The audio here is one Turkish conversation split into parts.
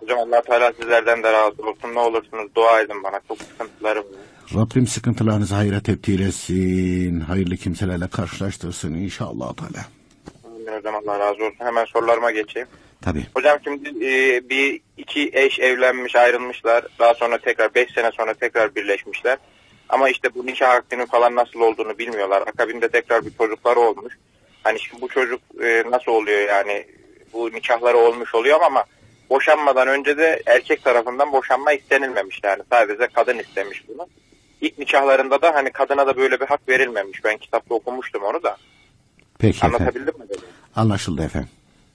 Hocam Allah Teala sizlerden de razı olsun. Ne olursunuz dua edin bana. Çok sıkıntılarım var. Rabbim sıkıntılarınızı hayra tebdil etsin. Hayırlı kimselerle karşılaştırsın inşallah Teala. Hocam Allah razı olsun. Hemen sorularıma geçeyim. Tabii. Hocam şimdi iki eş evlenmiş, ayrılmışlar. Daha sonra tekrar 5 sene sonra tekrar birleşmişler. Ama işte bu nikah akdinin falan nasıl olduğunu bilmiyorlar. Akabinde tekrar bir çocukları olmuş. Hani şimdi bu çocuk nasıl oluyor yani? Bu nikahları olmuş oluyor ama boşanmadan önce de erkek tarafından boşanma istenilmemiş yani. Sadece kadın istemiş bunu. İlk nikahlarında da hani kadına da böyle bir hak verilmemiş. Ben kitapta okumuştum onu da. Peki anlatabildim efendim. mi? Anlaşıldı efendim.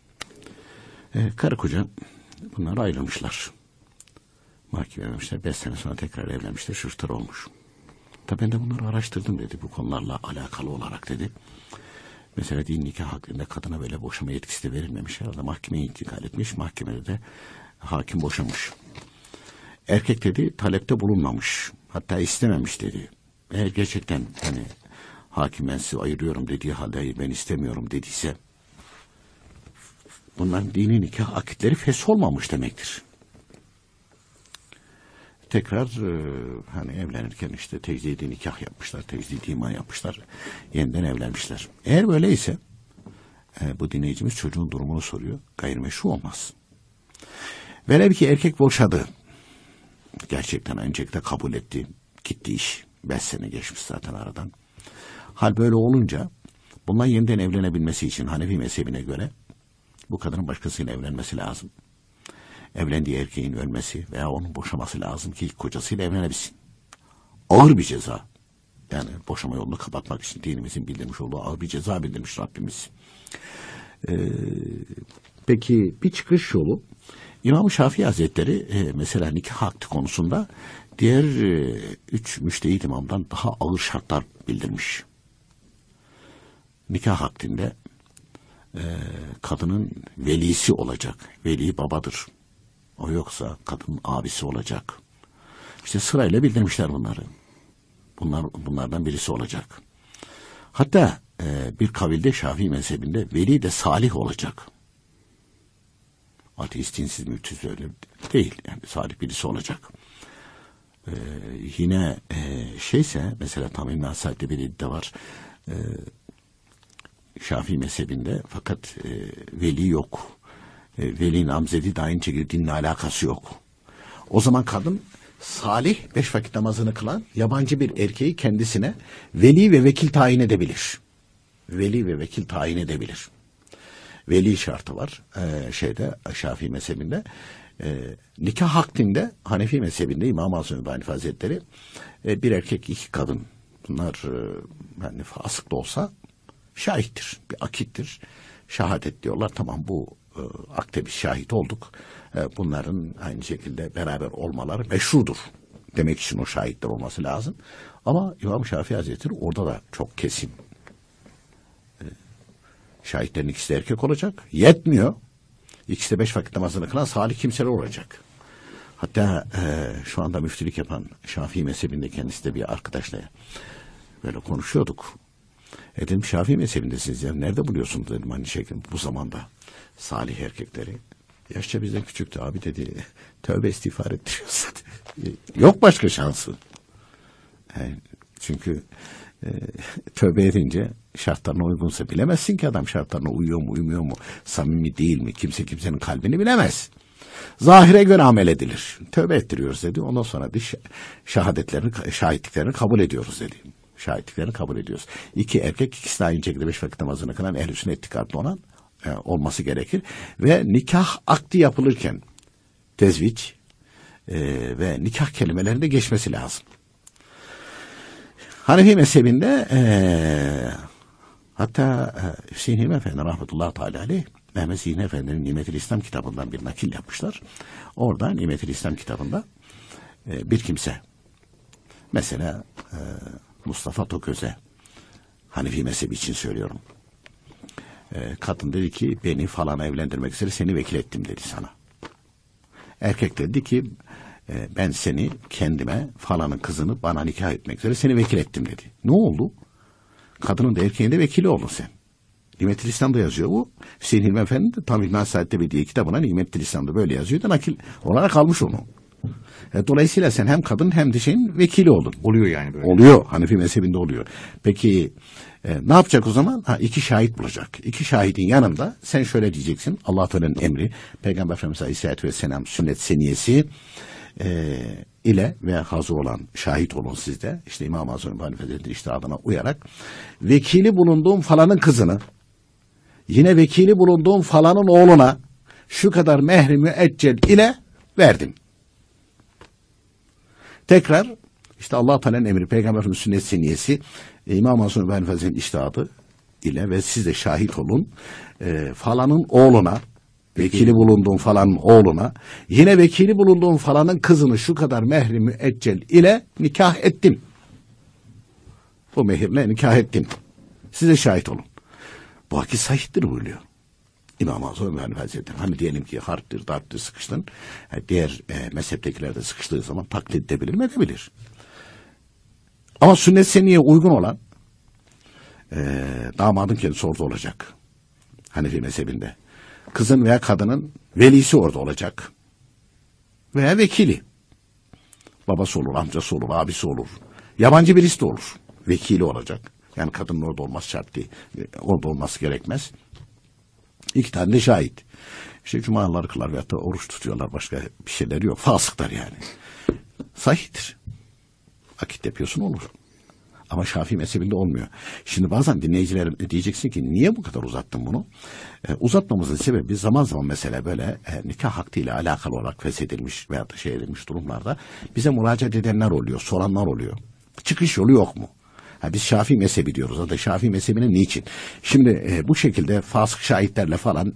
Karı koca bunlar ayrılmışlar. Mahkeme vermişler. 5 sene sonra tekrar evlenmişler. Çocuklar olmuş. Tabii ben de bunları araştırdım dedi. Bu konularla alakalı olarak dedi. Mesela din nikah hakkında kadına böyle boşama yetkisi de verilmemiş. Herhalde mahkemeye intikal etmiş. Mahkemede de hakim boşamış. Erkek dedi talepte bulunmamış. Hatta istememiş dedi. Eğer gerçekten hani hakim ben sizi ayırıyorum dediği halde ben istemiyorum dediyse bunların dini nikah akitleri fesholmamış demektir. Tekrar hani evlenirken işte tecdidi nikah yapmışlar, tecdidi iman yapmışlar, yeniden evlenmişler. Eğer böyleyse bu dinleyicimiz çocuğun durumunu soruyor. Gayrimeşru olmaz. Velev ki erkek boşadı. Gerçekten öncelikle kabul etti. Gitti iş. 5 sene geçmiş zaten aradan. Hal böyle olunca bundan yeniden evlenebilmesi için Hanefi mezhebine göre bu kadının başkasıyla evlenmesi lazım. Evlendiği erkeğin ölmesi veya onun boşaması lazım ki ilk kocasıyla evlenebilsin. Ağır bir ceza. Yani boşama yolunu kapatmak için dinimizin bildirmiş olduğu ağır bir ceza bildirmiş Rabbimiz. Peki bir çıkış yolu İmam-ı Şafii Hazretleri mesela nikah akdi konusunda diğer 3 müştehit imamdan daha ağır şartlar bildirmiş. Nikah akdinde kadının velisi olacak. Veli babadır. O yoksa kadının abisi olacak. İşte sırayla bildirmişler bunları. Bunlardan birisi olacak. Hatta bir kavilde Şafii mezhebinde veli de salih olacak. Ateist, dinsiz, mültüz öyle değil. Yani salih birisi olacak. Yine şeyse mesela Tamim Nasihat'te bir iddia var. Şafii mezhebinde fakat veli yok. Veli namzedi de aynı şekilde dinle alakası yok. O zaman kadın salih 5 vakit namazını kılan yabancı bir erkeği kendisine veli ve vekil tayin edebilir. Veli ve vekil tayin edebilir. Veli şartı var Şafii mezhebinde. Nikah akdinde Hanefi mezhebinde İmam-ı Azam Ebu Hanife Hazretleri bir erkek 2 kadın bunlar yani fasık da olsa şahittir. Bir akittir. Şehadet diyorlar. Tamam bu akde biz şahit olduk. Bunların aynı şekilde beraber olmaları meşrudur. Demek için o şahitler olması lazım. Ama İmam Şafii Hazretleri orada da çok kesin. Şahitlerin ikisi de erkek olacak. Yetmiyor. İkisi de 5 vakit namazını kılan salih kimseler olacak. Hatta şu anda müftülük yapan Şafii mezhebinde kendisi de bir arkadaşla böyle konuşuyorduk. Dedim Şafii mezhebindesiniz ya. Nerede buluyorsunuz dedim aynı şekilde bu zamanda. Salih erkekleri. Yaşça bizden küçüktü abi dedi. Tövbe istiğfar ettiriyorsun. Yok başka şansı. Yani çünkü tövbe edince şartlarına uygunsa bilemezsin ki adam şartlarına uyuyor mu uymuyor mu, samimi değil mi, kimse kimsenin kalbini bilemez. Zahire göre amel edilir. Tövbe ettiriyoruz dedi. Ondan sonra bir şahitliklerini kabul ediyoruz dedi. Şahitliklerini kabul ediyoruz. 2 erkek ikisi de aynı şekilde 5 vakit namazını kılan ehl-i sünnet itikadlı olan olması gerekir. Ve nikah akdi yapılırken tezviç ve nikah kelimelerinde geçmesi lazım. Hanefi mezhebinde hatta Hüseyin Hilmi Efendi rahmetullahi teala aleyh Mehmet Zihni Efendi'nin Nimet-i İslam kitabından bir nakil yapmışlar. Orada Nimet-i İslam kitabında bir kimse mesela Mustafa Toköz'e Hanefi mezhebi için söylüyorum. Kadın dedi ki beni falan evlendirmek üzere seni vekil ettim dedi sana. Erkek dedi ki ben seni kendime falanın kızını bana nikah etmek üzere seni vekil ettim dedi. Ne oldu? Kadının da erkeğin de vekili oldun sen. Nimetül İslam'da yazıyor bu. Hüseyin Hilmi Efendi de tam İlmihal Saadet'te diye kitabına Nimetül İslam'da böyle yazıyor da nakil olarak almış onu. Dolayısıyla sen hem kadın hem de şeyin vekili oldun. Oluyor yani böyle. Oluyor. Hanefi mezhebinde oluyor. Peki ne yapacak o zaman? İki şahit bulacak. İki şahidin yanında sen şöyle diyeceksin. Allah Teala'nın emri, Peygamber Efendimiz Aleyhisselatü Vesselam sünnet seniyesi ile ve hazır olan şahit olun sizde. İşte İmam-ı Azam Hazretleri'nin iştihadına uyarak vekili bulunduğum falanın kızını yine vekili bulunduğum falanın oğluna şu kadar mehri müeccel ile verdim. Tekrar işte Allah Teala'nın emri, Peygamber Efendimiz sünnet seniyesi, İmam-ı Azam Hazretleri'nin iştihadı ile ve siz de şahit olun. Falanın oğluna, vekili bulunduğum falanın oğluna, yine vekili bulunduğum falanın kızını şu kadar mehri müeccel ile nikah ettim. Bu mehirle nikah ettim. Siz de şahit olun. Bu vakit sahihtir buyuruyor İmam-ı Azam Hazretleri. Hani diyelim ki harptir, darptir sıkıştın. Diğer mezheptekiler de sıkıştığı zaman taklit edebilir mi? Edebilir. Ama sünnet seniyeye uygun olan damadın kendisi orada olacak. Hanefi mezhebinde. Kızın veya kadının velisi orada olacak. Veya vekili. Babası olur, amcası olur, abisi olur. Yabancı birisi de olur. Vekili olacak. Yani kadının orada olması şart değil. Orada olması gerekmez. İki tane de şahit. İşte cumaları kılar veyahut da oruç tutuyorlar. Başka bir şeyleri yok. Fasıklar yani. Sahihtir. Akit yapıyorsun olur. Ama Şafii mezhebinde olmuyor. Şimdi bazen dinleyicilerim diyeceksin ki niye bu kadar uzattın bunu? Uzatmamızın sebebi zaman zaman mesela böyle nikah hakkıyla alakalı olarak feshedilmiş veya da şey edilmiş durumlarda bize müracaat edenler oluyor, soranlar oluyor. Çıkış yolu yok mu? Biz Şafii mezhebi diyoruz. O da Şafii mezhebinin niçin? Şimdi bu şekilde fasık şahitlerle falan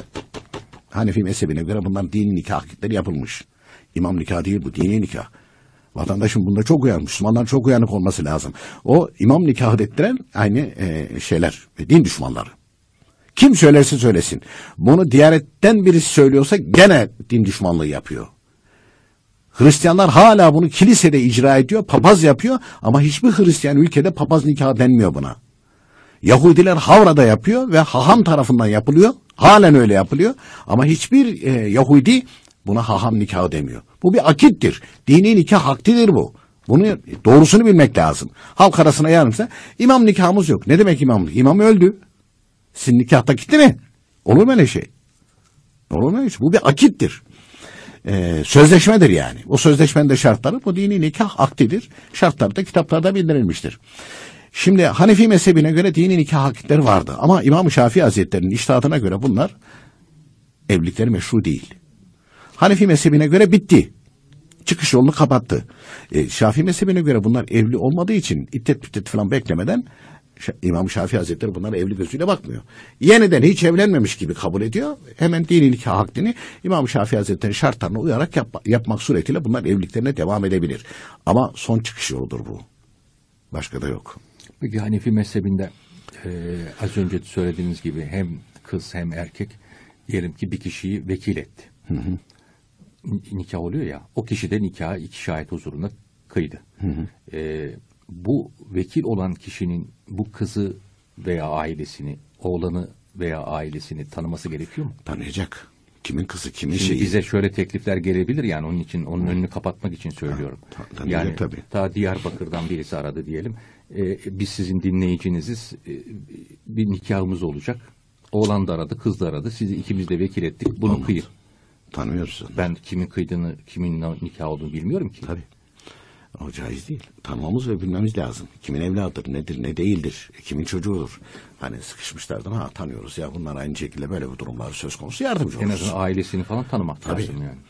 Hanefi mezhebine göre bundan dini nikah hakikleri yapılmış. İmam nikah değil bu, dini nikah. Vatandaşın bunda çok uyanık, Müslümanların çok uyanık olması lazım. O imam nikahı ettiren aynı şeyler, din düşmanları. Kim söylerse söylesin. Bunu Diyanet'ten birisi söylüyorsa gene din düşmanlığı yapıyor. Hristiyanlar hala bunu kilisede icra ediyor, papaz yapıyor ama hiçbir Hristiyan ülkede papaz nikahı denmiyor buna. Yahudiler Havra'da yapıyor ve haham tarafından yapılıyor. Halen öyle yapılıyor ama hiçbir Yahudi buna haham nikahı demiyor. Bu bir akittir. Dini nikah haktidir bu. Bunu doğrusunu bilmek lazım. Halk arasına yarımsa imam nikahımız yok. Ne demek imamlık? İmam öldü. Sizin nikahta gitti mi? Olur mu öyle şey? Olur mu öyle şey? Bu bir akittir. Sözleşmedir yani. O sözleşmenin de şartları bu dini nikah aktidir. Şartları da kitaplarda bildirilmiştir. Şimdi Hanefi mezhebine göre dini nikah akitleri vardı. Ama İmam-ı Şafii Hazretleri'nin içtihatına göre bunlar evlilikleri meşru değil. Hanefi mezhebine göre bitti. Çıkış yolunu kapattı. Şafii mezhebine göre bunlar evli olmadığı için iddet falan beklemeden İmam Şafii Hazretleri bunlara evli gözüyle bakmıyor. Yeniden hiç evlenmemiş gibi kabul ediyor. Hemen dini nikah hakkını İmam Şafii Hazretleri şartlarına uyarak yapmak suretiyle bunlar evliliklerine devam edebilir. Ama son çıkış yoludur bu. Başka da yok. Peki Hanefi mezhebinde az önce söylediğiniz gibi hem kız hem erkek diyelim ki bir kişiyi vekil etti. Hı hı. Nikah oluyor ya, o kişi de nikahı iki şahit huzurunda kıydı. Hı hı. Bu vekil olan kişinin bu kızı veya ailesini, oğlanı veya ailesini tanıması gerekiyor mu? Tanıyacak. Kimin kızı, kimin Şimdi şeyi. bize şöyle teklifler gelebilir yani onun için, onun önünü kapatmak için söylüyorum. Yani tabii. Ta Diyarbakır'dan birisi aradı diyelim. Biz sizin dinleyiciniziz. Bir nikahımız olacak. Oğlan da aradı, kız da aradı. Sizi ikimiz de vekil ettik. Bunu kıyın. Tanımıyorsun. Ben kimin kıydığını, kimin nikah olduğunu bilmiyorum ki. Tabii. O caiz değil. Tanımamız ve bilmemiz lazım. Kimin evladıdır, nedir, ne değildir, kimin çocuğudur. Hani sıkışmışlardan tanıyoruz ya bunlar aynı şekilde böyle bir durumlar söz konusu yardımcı oluruz. En azından ailesini falan tanımak tabii lazım yani.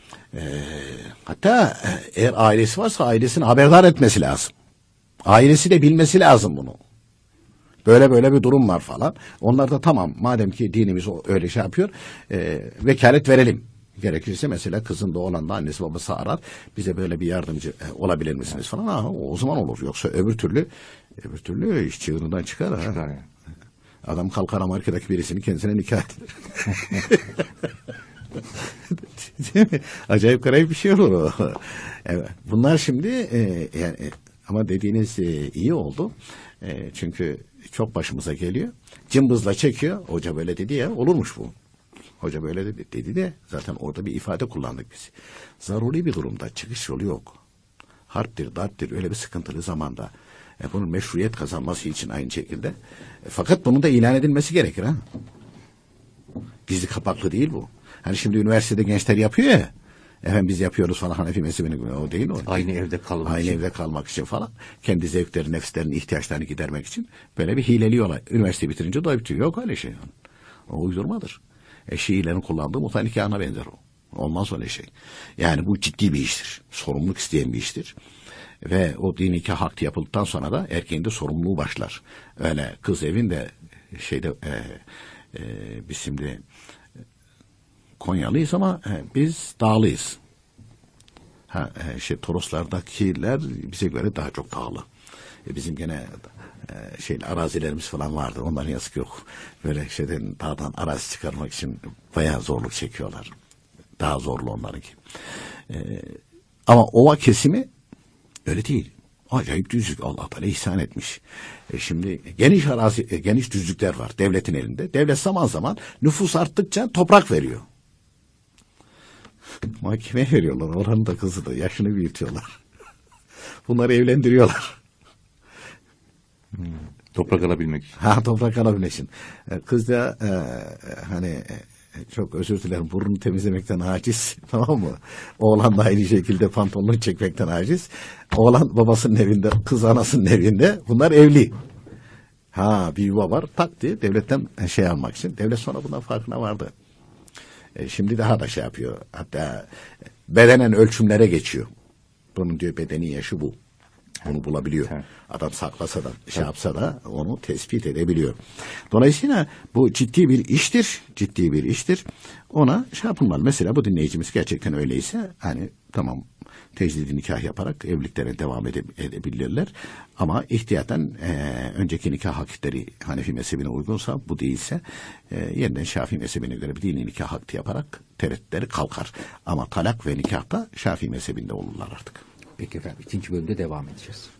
Hatta eğer ailesi varsa ailesini haberdar etmesi lazım. Ailesi de bilmesi lazım bunu. Böyle bir durum var falan. Onlar da tamam madem ki dinimiz öyle şey yapıyor vekalet verelim. Gerekirse mesela kızın da olan da annesi babası arar. Bize böyle bir yardımcı olabilir misiniz falan. O zaman olur. Yoksa öbür türlü iş çığırından çıkar. Çıkar yani. Adam kalkar Amerika'daki birisini kendisine nikah eder. Acayip garip bir şey olur o. Evet. Bunlar şimdi yani ama dediğiniz iyi oldu. Çünkü çok başımıza geliyor. Cımbızla çekiyor. Hoca böyle dedi ya, olurmuş bu. Hoca böyle dedi de zaten orada bir ifade kullandık biz. Zaruri bir durumda çıkış yolu yok. Harptir, darptir, öyle bir sıkıntılı zamanda. Bunun meşruiyet kazanması için aynı şekilde. Fakat bunun da ilan edilmesi gerekir ha. Gizli kapaklı değil bu. Hani şimdi üniversitede gençler yapıyor ya. Efendim biz yapıyoruz falan, Hanefi mezhebini, o değil o. Aynı evde kalmak için. Evde kalmak için falan. Kendi zevkleri, nefslerinin ihtiyaçlarını gidermek için böyle bir hileli olay. Üniversite bitirince doy bitiyor. Yok öyle şey. O uydurmadır. Şiilerin kullandığı muta nikahına benzer o. Olmaz öyle şey. Yani bu ciddi bir iştir. Sorumluluk isteyen bir iştir. Ve o dini nikah akdi yapıldıktan sonra da erkeğin de sorumluluğu başlar. Öyle kız evinde biz şimdi Konyalıyız ama biz dağlıyız. Toroslardakiler bize göre daha çok dağlı. Bizim gene arazilerimiz falan vardı. Onların yazık yok. Böyle dağdan arazi çıkarmak için bayağı zorluk çekiyorlar. Daha zorlu onlarınki. Ama ova kesimi öyle değil. Acayip düzlük, Allah Teala ihsan etmiş. Şimdi geniş arazi, geniş düzlükler var devletin elinde. Devlet zaman zaman nüfus arttıkça toprak veriyor. Mahkemeye veriyorlar. Oranın da kızı da yaşını büyütüyorlar. Bunları evlendiriyorlar. Toprak alabilmek için. Toprak alabilmek için. Kız da çok özür dilerim, burnunu temizlemekten aciz, tamam mı? Oğlan da aynı şekilde pantolonunu çekmekten aciz. Oğlan babasının evinde, kız anasının evinde. Bunlar evli. Bir yuva var, tak diye devletten almak için. Devlet sonra bundan farkına vardı. Şimdi daha da yapıyor. Hatta bedenen ölçümlere geçiyor. Bunun diyor bedeni yaşı bu. Onu bulabiliyor. Evet. Adam saklasa da yapsa da onu tespit edebiliyor. Dolayısıyla bu ciddi bir iştir. Ciddi bir iştir. Ona yapılmalı. Mesela bu dinleyicimiz gerçekten öyleyse tamam, tecdidi nikah yaparak evliliklere devam edebilirler. Ama ihtiyaten önceki nikah akitleri Hanefi mezhebine uygunsa, bu değilse yeniden Şafii mezhebine göre bir dini nikah akdi yaparak tereddütleri kalkar. Ama talak ve nikahta Şafii mezhebinde olurlar artık. Peki efendim, ikinci bölümde devam edeceğiz.